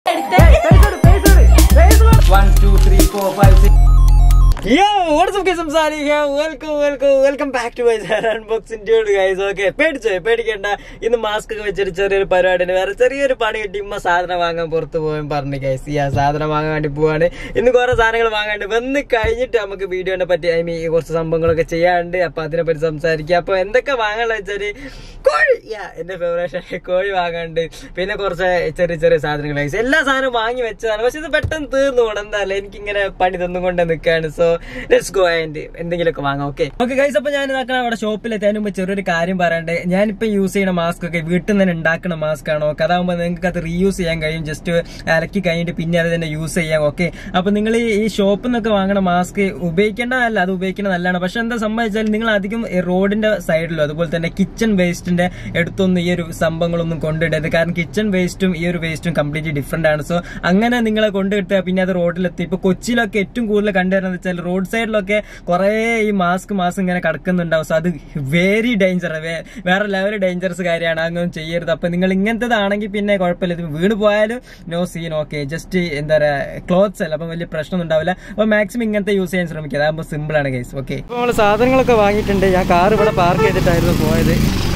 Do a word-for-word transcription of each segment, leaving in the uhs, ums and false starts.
One, two, three, four, five, six. Yo, what's up guys? I'm Sari here. Welcome, welcome, welcome back to my channel Unboxing Dude guys. Okay, പേടിച്ചോ പേടിക്കണ്ട. ഇന്ന് mask ഒക്കെ വെച്ചിട്ട് ചെറിയൊരു പരിപാടിന് വേറെ ചെറിയൊരു പണി കിട്ടി. ഇമ്മ സാധനം വാങ്ങാൻ പുറത്ത് പോകാൻ പറഞ്ഞു ഗൈസ്. ഈ സാധനം വാങ്ങാൻ വേണ്ടി പോവാണ്. ഇന്ന് കുറെ സാധനങ്ങൾ വാങ്ങാണ്ട് വന്ന് കഴിഞ്ഞിട്ട് നമുക്ക് വീഡിയോനെ പറ്റി ഐ മീൻ കുറച്ച് സംഭവങ്ങളൊക്കെ ചെയ്യാണ്ട്. അപ്പൊ അതിനെ പറ്റി സംസാരിക്കുക. അപ്പൊ എന്തൊക്കെ വാങ്ങാനുള്ള വെച്ചാല് കോഴി, എന്റെ ഫേവറേറ്റ് കോഴി വാങ്ങാണ്ട്, പിന്നെ കുറച്ച് ചെറിയ ചെറിയ സാധനങ്ങൾ ഗൈസ്. എല്ലാ സാധനവും വാങ്ങി വെച്ചതാണ്. പക്ഷെ ഇത് പെട്ടെന്ന് തീർന്നു പോകണം. എന്തായാലും എനിക്കിങ്ങനെ പണി തന്നുകൊണ്ട് നിൽക്കാണ്. സോ ലെറ്റ്സ് ഗോ ആൻഡ് എന്തെങ്കിലുമൊക്കെ വാങ്ങാം. Okay okay guys. അപ്പൊ ഞാൻ ഇതാക്കണം അവിടെ ഷോപ്പിലെത്താൻ മുമ്പ് ചെറിയൊരു കാര്യം പറയണ്ടേ. ഞാനിപ്പോ യൂസ് ചെയ്യുന്ന മാസ്ക് ഒക്കെ വീട്ടിൽ നിന്ന് തന്നെ ഉണ്ടാക്കുന്ന മാസ്ക് ആണ്. ഓക്കെ, അതാകുമ്പോൾ നിങ്ങൾക്ക് അത് റീയൂസ് ചെയ്യാൻ കഴിയും. ജസ്റ്റ് അലക്കി കഴിഞ്ഞിട്ട് പിന്നെ അത് തന്നെ യൂസ് ചെയ്യാം. ഓക്കെ, അപ്പൊ നിങ്ങൾ ഈ ഷോപ്പിൽ നിന്നൊക്കെ വാങ്ങുന്ന മാസ്ക് ഉപയോഗിക്കേണ്ടതല്ല, അത് ഉപയോഗിക്കുന്നത് നല്ലതാണ്. പക്ഷെ എന്താ സംഭവിച്ചാൽ നിങ്ങൾ അധികം റോഡിന്റെ സൈഡിലോ അതുപോലെ തന്നെ കിച്ചൺ വേസ്റ്റിന്റെ അടുത്തൊന്നും ഈ ഒരു സംഭവങ്ങളൊന്നും കൊണ്ടിടരുത്. കാരണം കിച്ചൺ വേസ്റ്റും ഈ ഒരു വേസ്റ്റും കംപ്ലീറ്റ്ലി ഡിഫറെന്റ് ആണ്. സോ അങ്ങനെ നിങ്ങളെ കൊണ്ടിട്ടാൽ പിന്നെ അത് റോഡിലെത്തി. ഇപ്പൊ കൊച്ചിയിലൊക്കെ ഏറ്റവും കൂടുതൽ കണ്ടുവരുന്നത് വെച്ചാൽ റോഡ് സൈഡിലൊക്കെ കുറെ ഈ മാസ്ക് മാസ്ക് ഇങ്ങനെ കിടക്കുന്നുണ്ടാവും. സോ അത് വെരി ഡേഞ്ചർ, വേറെ ലെവൽ ഡേഞ്ചറസ് കാര്യമാണ്. അങ്ങനെ ചെയ്യരുത്. അപ്പൊ നിങ്ങൾ ഇങ്ങനത്തേതാണെങ്കിൽ പിന്നെ കുഴപ്പമില്ല, ഇത് വീണ് പോയാലും നോ സീൻ. ഓക്കെ, ജസ്റ്റ് എന്താ പറയാ ക്ലോത്ത്സ് അല്ല, അപ്പൊ വലിയ പ്രശ്നമൊന്നും ഉണ്ടാവില്ല. അപ്പൊ മാക്സിമം ഇങ്ങനത്തെ യൂസ് ചെയ്യാൻ ശ്രമിക്കുക, അതാകുമ്പോൾ സിമ്പിൾ ആണ് ഗൈസ്. ഓക്കെ, അപ്പൊ നമ്മള് സാധനങ്ങളൊക്കെ വാങ്ങിയിട്ടുണ്ട്. ഞാൻ കാർ ഇവിടെ പാർക്ക് ചെയ്തിട്ടായിരുന്നു പോയത്.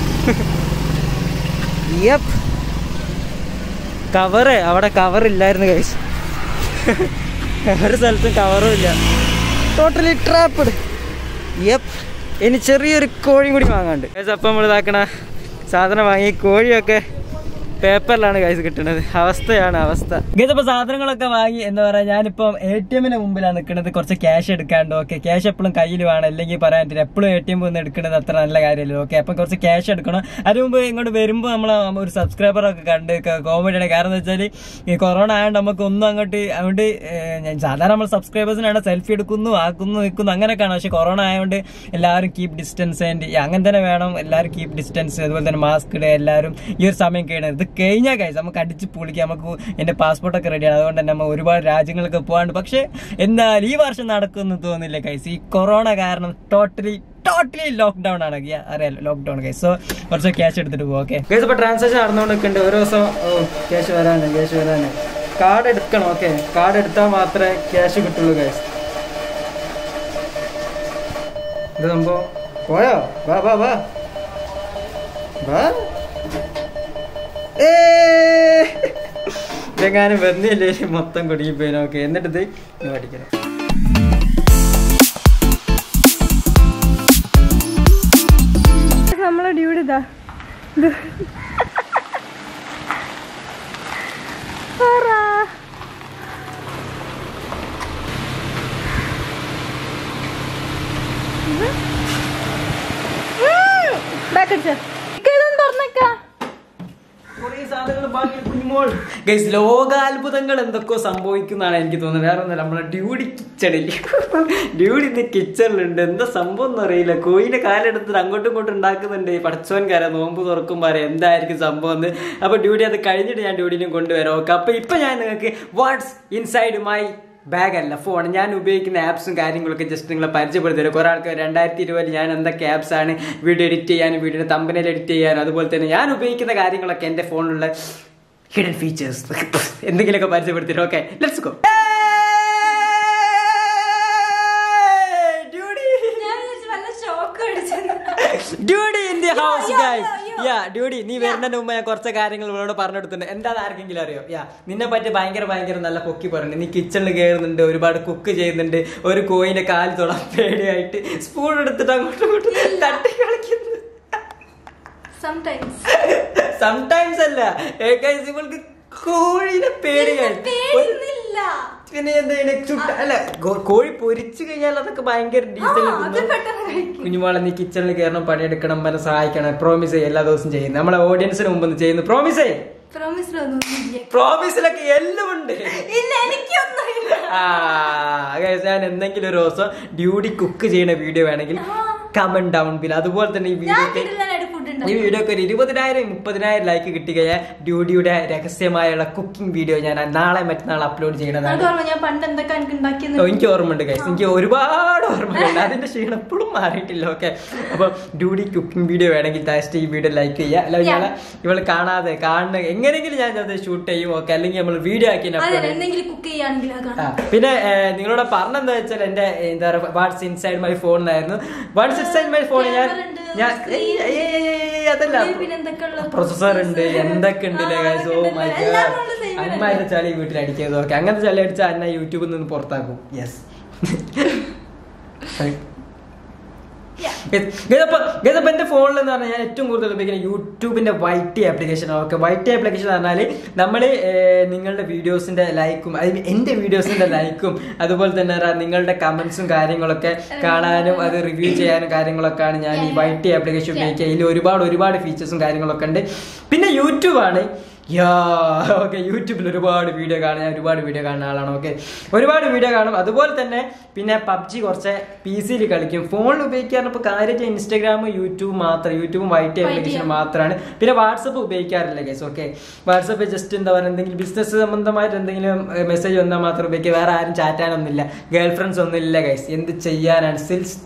കവറ് അവിടെ കവറില്ലായിരുന്നു ഗൈസ്. ഒരു സ്ഥലത്തും കവറും ഇല്ല. Totally trapped. യപ്പ്, ഇനി ചെറിയൊരു കോഴിയും കൂടി വാങ്ങാണ്ട് ഗൈസ്. അപ്പം നമ്മൾ ഇതാക്കണ സാധനം വാങ്ങി. കോഴിയൊക്കെ പേപ്പറിലാണ് ഗൈസ് കിട്ടുന്നത്. അവസ്ഥയാണ് അവസ്ഥ ഗൈസ്. അപ്പൊ സാധനങ്ങളൊക്കെ വാങ്ങി എന്താ പറയാ, ഞാനിപ്പം എ ടി എമ്മിന് മുമ്പിലാണ് നിൽക്കുന്നത്. കുറച്ച് ക്യാഷ് എടുക്കാണ്ട്. ഓക്കെ, ക്യാഷ് എപ്പോഴും കയ്യിൽ വേണം, അല്ലെങ്കിൽ പറയാൻ പറ്റില്ല. എപ്പോഴും എ ടി എം വന്ന് എടുക്കുന്നത് അത്ര നല്ല കാര്യമല്ലോ. ഓക്കെ, അപ്പൊ കുറച്ച് ക്യാഷ് എടുക്കണം. അതിന് മുമ്പ് ഇങ്ങോട്ട് വരുമ്പോൾ നമ്മൾ ഒരു സബ്സ്ക്രൈബറൊക്കെ കണ്ട് കോമഡിയാണ്. കാരണം എന്താ വെച്ചാൽ ഈ കൊറോണ ആയതുകൊണ്ട് നമുക്ക് ഒന്നും അങ്ങോട്ട് അതുകൊണ്ട് ഞാൻ സാധാരണ നമ്മൾ സബ്സ്ക്രൈബേഴ്സിനാണ് സെൽഫി എടുക്കുന്നു, ആക്കുന്നു, നിൽക്കുന്നു, അങ്ങനെയൊക്കെയാണ്. പക്ഷെ കൊറോണ ആയതുകൊണ്ട് എല്ലാവരും കീപ് ഡിസ്റ്റൻസ് ആൻഡ് അങ്ങനെ തന്നെ വേണം. എല്ലാവരും കീപ് ഡിസ്റ്റൻസ്, അതുപോലെ തന്നെ മാസ്ക് ഇടുക. എല്ലാവരും ഈ ഒരു സമയം കഴിയണം. ഇത് കഴിഞ്ഞാൽ കഴിച്ച് നമുക്ക് അടിച്ച് പൊളിക്കാം. നമുക്ക് എന്റെ പാസ്പോർട്ടൊക്കെ റെഡിയാണ്. അതുകൊണ്ട് തന്നെ നമ്മൾ ഒരുപാട് രാജ്യങ്ങളൊക്കെ പോകാണ്ട്. പക്ഷെ എന്നാൽ ഈ വർഷം നടക്കുമെന്ന് തോന്നുന്നില്ല കൈസ്. ഈ കൊറോണ കാരണം ടോട്ടലി ടോട്ടലി ലോക്ക്ഡൌൺ ആണ്. അറിയാലോ, ലോക്ക്ഡൌൺ കൈസ്. സോ കുറച്ച് ക്യാഷ് എടുത്തിട്ട് പോകും. ഓക്കെ ഗൈസ്, ഇപ്പൊ ട്രാൻസാക്ഷൻ നടന്നുകൊണ്ടിരിക്കുന്നുണ്ട്. ഓരോ ദിവസം ക്യാഷ് വരാന് ക്യാഷ് വരാന് കാർഡ് എടുക്കണം. ഓക്കെ, കാർഡ് എടുത്താൽ മാത്രമേ ക്യാഷ് കിട്ടുള്ളൂ ഗൈസ്. ഇത് സംഭവം പോയോ? വാ വാ വാ വാ. ഇതെങ്ങാനും വരുന്നില്ലേ മൊത്തം കുടുങ്ങിപ്പോയിന്. ഓക്കെ, എന്നിട്ട് ഇത് മേടിക്കണം. നമ്മളെ ഡ്യൂഡ് ഇതാ തുറന്നേക്കാ. ഗൈസ്, ലോകാത്ഭുതങ്ങൾ എന്തൊക്കെയോ സംഭവിക്കുന്നതാണ് എനിക്ക് തോന്നുന്നത്. വേറെ ഒന്നല്ല, നമ്മളെ ഡ്യൂഡി കിച്ചണിൽ ഡ്യൂഡി ഇന്ന് കിച്ചണിലുണ്ട്. എന്താ സംഭവം ഒന്നും അറിയില്ല. കോഴിന്റെ കാലെടുത്തിട്ട് അങ്ങോട്ടും ഇങ്ങോട്ടും ഉണ്ടാക്കുന്നുണ്ട്. പഠിച്ചോൻകാരെ നോമ്പ് തുറക്കുമ്പോൾ അറിയാം എന്തായിരിക്കും സംഭവം എന്ന്. അപ്പൊ ഡ്യൂഡി അത് കഴിഞ്ഞിട്ട് ഞാൻ ഡ്യൂഡിനെ കൊണ്ടുവരാം. ഓക്കെ, അപ്പൊ ഇപ്പൊ ഞാൻ നിങ്ങൾക്ക് വാട്ട്സ് ഇൻസൈഡ് മൈ ബാഗ് അല്ല ഫോൺ, ഞാൻ ഉപയോഗിക്കുന്ന ആപ്സും കാര്യങ്ങളൊക്കെ ജസ്റ്റ് നിങ്ങളെ പരിചയപ്പെടുത്തി തരും. കുറെ ആൾക്ക് രണ്ടായിരത്തി ഇരുപതിൽ ഞാൻ എന്തൊക്കെ ആപ്സ് ആണ് വീഡിയോ എഡിറ്റ് ചെയ്യാനും വീഡിയോ തമ്പനയിൽ എഡിറ്റ് ചെയ്യാനും അതുപോലെ തന്നെ ഞാൻ ഉപയോഗിക്കുന്ന കാര്യങ്ങളൊക്കെ എൻ്റെ ഫോണിലുള്ള ഹിഡൻ ഫീച്ചേഴ്സ് എന്തെങ്കിലുമൊക്കെ പരിചയപ്പെടുത്തി തരും. Okay, let's go. ഡ്യൂഡി in the house guys. Yeah ഡ്യൂഡി, നീ വരുന്നതിന് മുമ്പ് ഞാൻ കുറച്ച് കാര്യങ്ങൾ ഇവളോട് പറഞ്ഞെടുത്തിട്ടുണ്ട്. എന്താ ആർക്കെങ്കിലും അറിയോ? യാ നിന്നെ പറ്റി ഭയങ്കര ഭയങ്കര നല്ല പൊക്കി പറഞ്ഞു. നീ കിച്ചണിൽ കയറുന്നുണ്ട്, ഒരുപാട് കുക്ക് ചെയ്യുന്നുണ്ട്, ഒരു കോയിന്റെ കാല് തൊടാൻ പേടിയായിട്ട് സ്പൂൺ എടുത്തിട്ട് അങ്ങോട്ടും ഇങ്ങോട്ടും തട്ടി കളിക്കുന്നു. സംടൈംസ് അല്ല ഗൈസ്, ഇവൾക്ക് കോഴിനെ പേടിയാണ്. പിന്നെ എന്താ ചുട്ട അല്ല കോഴി പൊരിച്ചു കഴിഞ്ഞാൽ അതൊക്കെ ഭയങ്കര ഡീസൽ. കുഞ്ഞുമോളെ നീ കിച്ചണിൽ കയറണം, പണിയെടുക്കണം, എന്നെ സഹായിക്കണം. പ്രോമിസ് എല്ലാ ദിവസവും ചെയ്യുന്നത് നമ്മളെ ഓഡിയൻസിന് മുമ്പ് ചെയ്യുന്നു. പ്രോമിസേ. പ്രോമിസിലൊക്കെ എല്ലാം ഉണ്ട്. ആ ഞാൻ എന്തെങ്കിലും ഒരു ദിവസം ഡ്യൂട്ടി കുക്ക് ചെയ്യുന്ന വീഡിയോ വേണമെങ്കിൽ കമന്റ് ഡൗൺ ബിൽ. അതുപോലെ തന്നെ ഈ വീഡിയോ ഈ വീഡിയോക്ക് ഒരു ഇരുപതിനായിരം മുപ്പതിനായിരം ലൈക്ക് കിട്ടി കഴിഞ്ഞാൽ ഡ്യൂഡിയുടെ രഹസ്യമായുള്ള കുക്കിംഗ് വീഡിയോ ഞാൻ നാളെ മറ്റന്നാൾ അപ്ലോഡ് ചെയ്യണതാണ്. എനിക്ക് ഓർമ്മയുണ്ട് ഗൈസ്, എനിക്ക് ഒരുപാട് ഓർമ്മയുണ്ട്, അതിന്റെ ക്ഷീണം എപ്പോഴും മാറിയിട്ടില്ല. ഓക്കെ, അപ്പൊ ഡ്യൂഡി കുക്കിംഗ് വീഡിയോ വേണമെങ്കിൽ ജസ്റ്റ് ഈ വീഡിയോ ലൈക്ക് ചെയ്യുക. അല്ലെങ്കിൽ ഇയാളെ ഇവള് കാണാതെ കാണുന്ന എങ്ങനെയെങ്കിലും ഞാൻ അത് ഷൂട്ട് ചെയ്യും. ഓക്കെ, അല്ലെങ്കിൽ നമ്മൾ വീഡിയോ ആക്കി. പിന്നെ നിങ്ങളോട് പറഞ്ഞെന്താ വെച്ചാൽ എന്റെ എന്താ പറയുക വാട്സ് ഇൻസൈഡ് മൈ ഫോൺ എന്നായിരുന്നു. വാട്സ് ഇൻസൈഡ് മൈ ഫോൺ ഞാൻ ഞാൻ അതല്ല പ്രൊസസർ ഉണ്ട്, എന്തൊക്കെ ഉണ്ട്. ഓ മൈ ഗോഡ്, അമ്മാരുടെ ചളി വീട്ടിൽ അടിക്കുന്നത്. ഓക്കെ, അങ്ങനത്തെ ചളി അടിച്ചാൽ അന്ന യൂട്യൂബിൽ നിന്ന് പുറത്താക്കും. യെസ്. എന്റെ ഫോണിൽ എന്ന് പറഞ്ഞാൽ ഞാൻ ഏറ്റവും കൂടുതൽ ഉപയോഗിക്കുന്ന യൂട്യൂബിന്റെ YT application. Okay, YT application പറഞ്ഞാല് നമ്മള് നിങ്ങളുടെ വീഡിയോസിന്റെ ലൈക്കും എന്റെ വീഡിയോസിന്റെ ലൈക്കും അതുപോലെ തന്നെ നിങ്ങളുടെ കമന്റ്സും കാര്യങ്ങളൊക്കെ കാണാനും അത് റിവ്യൂ ചെയ്യാനും കാര്യങ്ങളൊക്കെയാണ് ഞാൻ ഈ വൈറ്റി ആപ്ലിക്കേഷൻ ഉപയോഗിക്കുക. ഇതിൽ ഒരുപാട് ഒരുപാട് ഫീച്ചേഴ്സും കാര്യങ്ങളൊക്കെ ഉണ്ട്. പിന്നെ യൂട്യൂബാണ്. യാ ഓക്കെ, യൂട്യൂബിൽ ഒരുപാട് വീഡിയോ കാണാൻ ഞാൻ ഒരുപാട് വീഡിയോ കാണുന്ന ആളാണ്. ഓക്കെ, ഒരുപാട് വീഡിയോ കാണും. അതുപോലെ തന്നെ പിന്നെ പബ്ജി കുറച്ച് പി സിയിൽ കളിക്കും. ഫോണിൽ ഉപയോഗിക്കാറ് ഇപ്പോൾ കാര്യമായിട്ട് ഇൻസ്റ്റാഗ്രാമും യൂട്യൂബ് മാത്രം, യൂട്യൂബും വൈറ്റി ആപ്ലിക്കേഷൻ മാത്രമാണ്. പിന്നെ വാട്സപ്പ് ഉപയോഗിക്കാറില്ല ഗൈസ്. ഓക്കെ, വാട്സപ്പ് ജസ്റ്റ് എന്താ പറയുക എന്തെങ്കിലും ബിസിനസ് സംബന്ധമായിട്ട് എന്തെങ്കിലും മെസ്സേജ് വന്നാൽ മാത്രം ഉപയോഗിക്കുക. വേറെ ആരും ചാറ്റാനൊന്നുമില്ല, ഗേൾ ഫ്രണ്ട്സ് ഒന്നും ഇല്ല ഗൈസ്. എന്ത് ചെയ്യാനാണ്?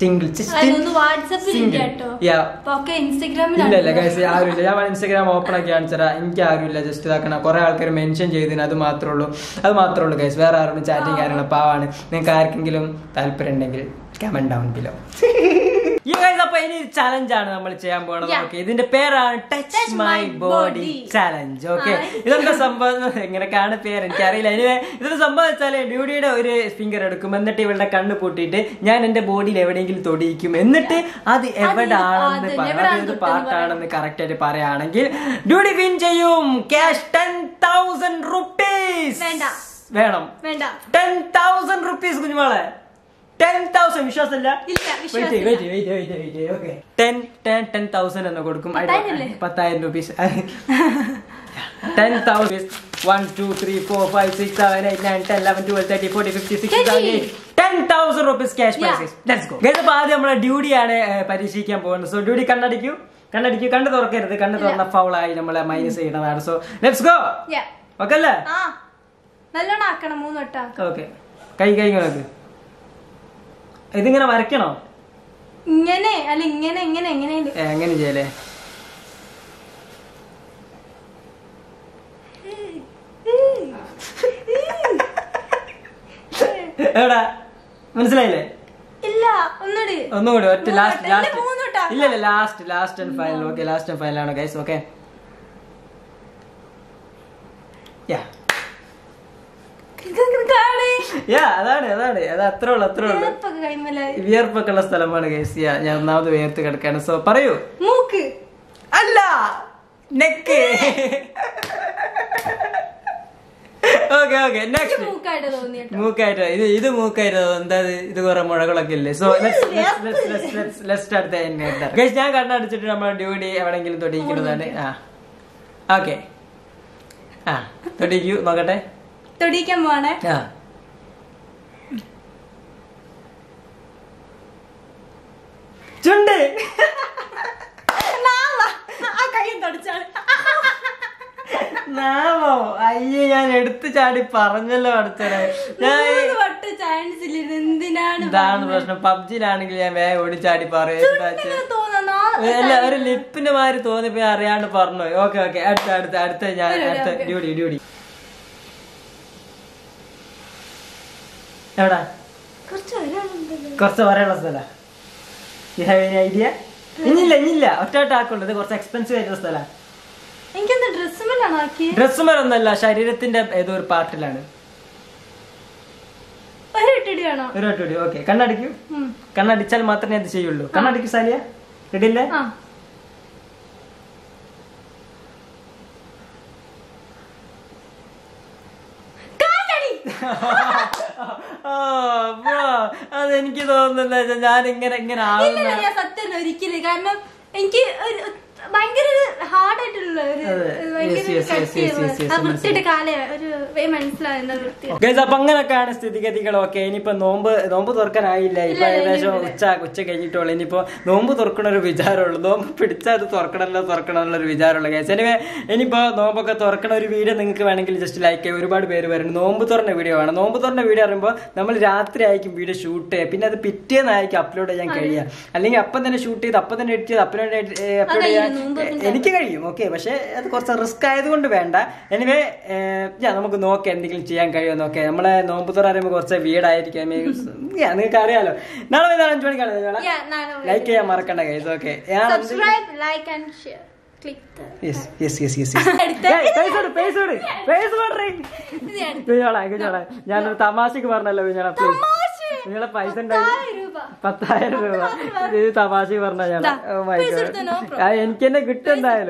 ഇല്ല ഗൈസ്, ആരുമില്ല. ഞാൻ ഇൻസ്റ്റാഗ്രാം ഓപ്പൺ ആക്കി കാണിച്ചാൽ എനിക്ക് ആരുമില്ല. ജസ്റ്റ് ഇതാക്കണം, കുറെ ആൾക്കാർ മെൻഷൻ ചെയ്തതിന് അത് മാത്രമേ ഉള്ളൂ അത് മാത്രമേ ഉള്ളൂ ഗൈസ്. വേറെ ആരും ചാറ്റിങ് കാര്യങ്ങൾ പാവാണ്. നിങ്ങൾക്ക് ആർക്കെങ്കിലും താല്പര്യം ഉണ്ടെങ്കിൽ കമന്റ് ഡൗൺ ബിലോ. അപ്പൊ ഇനി ചലഞ്ചാണ് നമ്മൾ ചെയ്യാൻ പോണത്. ഓക്കെ, ഇതിന്റെ പേരാണ് touch my body challenge. Okay, ഇതെന്താ സംഭവം, എങ്ങനെയൊക്കെയാണ് പേര് എനിക്കറിയില്ല. ഇനി ഇതൊരു സംഭവം വെച്ചാല് ഡ്യൂഡിയുടെ ഒരു ഫിംഗർ എടുക്കും, എന്നിട്ട് ഇവളുടെ കണ്ണ് പൂട്ടിയിട്ട് ഞാൻ എന്റെ ബോഡിയിൽ എവിടെയെങ്കിലും തൊടിയിക്കും. എന്നിട്ട് അത് എവിടെയാണെന്ന് പറയാം, ഏത് പാർട്ടാണെന്ന് കറക്റ്റ് ആയിട്ട് പറയുകയാണെങ്കിൽ ഡ്യൂഡി വിൻ ചെയ്യും. ക്യാഷ് ടെൻ തൗസൻഡ് റുപ്പീസ് വേണം. ടെൻ തൗസൻഡ് റുപ്പീസ് കുഞ്ഞുമോളെ, ടെൻ തൗസൻഡ്. വിശ്വാസമില്ല? ടെൻ തൗസൻഡ് എന്ന് കൊടുക്കും. പത്തായിരം rupees. Ten thousand one two three four five six seven eight nine ten eleven twelve thirty forty fifty sixty seventy eight ten thousand rupees cash prize. Let's go. Guys, ആദ്യം നമ്മളെ ഡ്യൂഡിയാണ് പരീക്ഷിക്കാൻ പോകുന്നത്. So ഡ്യൂഡി കണ്ണടിക്കൂ, കണ്ണടിക്കൂ, കണ്ണ് തുറക്കരുത്. കണ്ണ് തുറന്ന ഫൗളായി നമ്മളെ മൈനസ് ചെയ്യണതാണ്. So let's go. ഓക്കെ അല്ലേ? ഓക്കെ, കൈ കൈ നോക്ക്. ഇതിങ്ങനെ വരയ്ക്കണോ? ഇങ്ങനെ അല്ല, ഇങ്ങനെ ഇങ്ങനെ എങ്ങനെ എങ്ങനെ ചെയ്യലേ? എവിടാ മനസ്സിലായില്ലേ? ഇല്ല, ഒന്നുകൂടി ഒന്നുകൂടി ഒറ്റ ലാസ്റ്റ് ലാസ്റ്റ് ഇല്ല ഇല്ല last last and final. Okay, last and final ആണ് ഗൈസ്. ഓക്കെ, യാ അതാണ് അതാണ് അത് അത്രേ ഉള്ളു അത്രേ ഉള്ളു. വിയർപ്പൊക്കെ ഉള്ള സ്ഥലമാണ് ഗൈസ്. ഞാൻ ഒന്നാമത് വിയർത്ത് കിടക്കാണ്. സോ പറയൂ. മൂക്ക് അല്ല, നെക്ക്. ഓക്കെ ഓക്കെ, നെക്സ്റ്റ് മൂക്കായിട്ട്. ഇത് ഇത് മൂക്കായിട്ട് എന്താ ഇത് കുറെ മുഴകളൊക്കെ ഇല്ലേ? സോ ഗൈസ്, ഞാൻ കണ്ണടിച്ചിട്ട് നമ്മളെ ഡ്യൂഡി എവിടെങ്കിലും തൊടിയിക്കുന്നതാണ്. ആ ഓക്കെ, ആ തൊടിക്കൂ, നോക്കട്ടെ. തൊടിക്കാൻ പോവാണേ. ആ ചുണ്ട്. നാമോ? അയ്യേ, ഞാൻ എടുത്തു ചാടി പറഞ്ഞല്ലോ അടുത്തത്. ഇതാണ് പ്രശ്നം. പബ്ജിയിലാണെങ്കിൽ ഞാൻ വേഗം ഓടിച്ചാടി പറയും. അല്ല, ഒരു ലിപ്പിന്റെ മാതിരി തോന്നിപ്പോ അറിയാണ്ട് പറഞ്ഞു. ഓക്കെ ഓക്കെ, അടുത്ത അടുത്ത അടുത്ത ഞാൻ അടുത്ത ഡ്യൂഡി ഡ്യൂഡി എവിടാ? കുറച്ച് വരെയുള്ള സ്ഥല. You have any idea? ഇനിയില്ല ഇനിയില്ല, ഒറ്റ ആക്കുള്ളത്. കുറച്ച് എക്സ്പെൻസീവ് ആയിട്ടുള്ള സ്ഥല. ഡ്രസ്സുമേലൊന്നല്ല, ശരീരത്തിന്റെ ഏതോ ഒരു പാർട്ടിലാണ്. ഒരു ഒറ്റടി. ഓക്കെ, കണ്ണടിക്കൂ. കണ്ണടിച്ചാൽ മാത്രമേ അത് ചെയ്യുള്ളൂ. കണ്ണടിക്കൂ സാലിയ. റെഡിയല്ലേ? അതെനിക്ക് തോന്നുന്നില്ല ഞാൻ ഇങ്ങനെ ഇങ്ങനെ ആവുന്ന. സത്യം ഒരിക്കലും. കാരണം എനിക്ക് ഭയങ്കര ഹാർഡ് ആയിട്ടുള്ള വൃത്തിയുടെ കാല ഒരു മനസ്സിലാവുന്ന വൃത്തി. അപ്പൊ അങ്ങനൊക്കെയാണ് സ്ഥിതിഗതികൾ. ഓക്കെ, ഇനിയിപ്പോ നോമ്പ് നോമ്പ് തുറക്കാനായില്ല. ഇപ്പൊ ഏകദേശം ഉച്ച ഉച്ച കഴിഞ്ഞിട്ടുള്ളൂ. ഇനിയിപ്പോ നോമ്പ് തുറക്കണ ഒരു വിചാരമുള്ളൂ. നോമ്പ് പിടിച്ചാൽ അത് തുറക്കണമല്ലോ തുറക്കണമെന്നുള്ള ഒരു വിചാരമുള്ള കേസ്. എനിവേ ഇനിയിപ്പോ നോമ്പൊക്കെ തുറക്കണ ഒരു വീഡിയോ നിങ്ങൾക്ക് വേണമെങ്കിൽ ജസ്റ്റ് ലൈക്ക് ചെയ്യുക. ഒരുപാട് പേര് വരുന്നു നോമ്പ് തുറന്ന വീഡിയോ ആണ്. നോമ്പ് തുറന്ന വീഡിയോ പറയുമ്പോൾ നമ്മൾ രാത്രി ആയിരിക്കും വീഡിയോ ഷൂട്ട് ചെയ്യുക, പിന്നെ അത് പിറ്റേന്നായിരിക്കും അപ്ലോഡ് ചെയ്യാൻ കഴിയുക. അല്ലെങ്കിൽ അപ്പം തന്നെ ഷൂട്ട് ചെയ്ത് അപ്പം തന്നെ എഡിറ്റ് ചെയ്ത് അപ്ലോഡ് അപ്ലോഡ് ചെയ്യാൻ എനിക്ക് കഴിയും. ഓക്കെ, പക്ഷെ അത് കുറച്ച് റിസ്ക് ആയതുകൊണ്ട് വേണ്ട. എനിവേ ഞാൻ നമുക്ക് നോക്കാം എന്തെങ്കിലും ചെയ്യാൻ കഴിയുമോ നോക്കാം. നമ്മളെ നോമ്പ് തുറ പറയുമ്പോൾ കുറച്ച് വീടായിരിക്കും. നിങ്ങൾക്ക് അറിയാലോ. നാളെ നാളെ അഞ്ചു മണിക്കാണ് ലൈക്ക് ചെയ്യാൻ മറക്കണ്ട കൈസ്. ഓക്കെ, ഞാനൊരു തമാശക്ക് പറഞ്ഞല്ലോ കുഞ്ഞോളെ. പ്ലീസ് നിങ്ങളെ പൈസ പത്തായിരം രൂപ ഇത് തമാശക്ക് പറഞ്ഞ ഞാൻ. എനിക്ക് തന്നെ കിട്ടും എന്തായാലും.